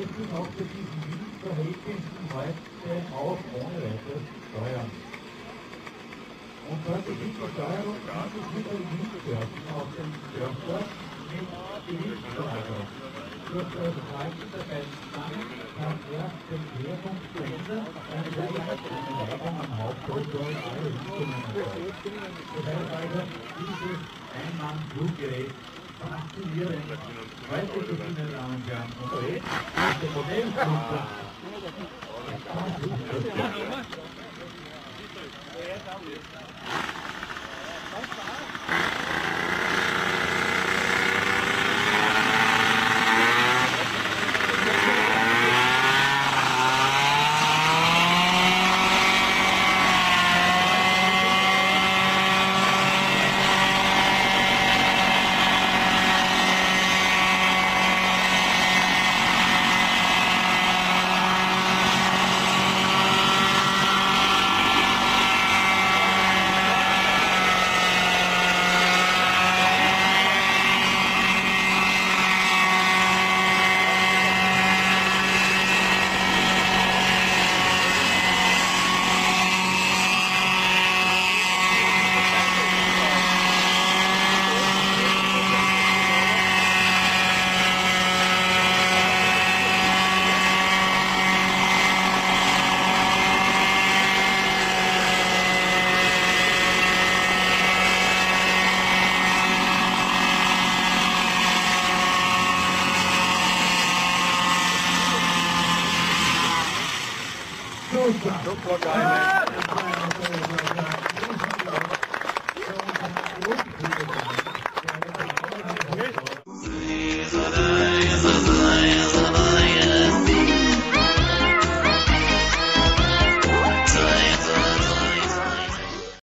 wirklich auch für diesen Windverhältnissen heute auch ohne weiteres steuern. Und dort ist die Steuerung eigentlich wieder Windbörsen auf dem Körper mit Gewichtssteuerung. Durch das Halten der beiden Stangen kann er den Schwerpunkt verändern, eine Neigung am Hauptmotor in alle Richtungen erfolgt. Das heißt also, dieses Einmann-Fluggerät faszinierend. Heute sind meine Damen und Herren unterwegs mit dem Modellflugzeug. Super.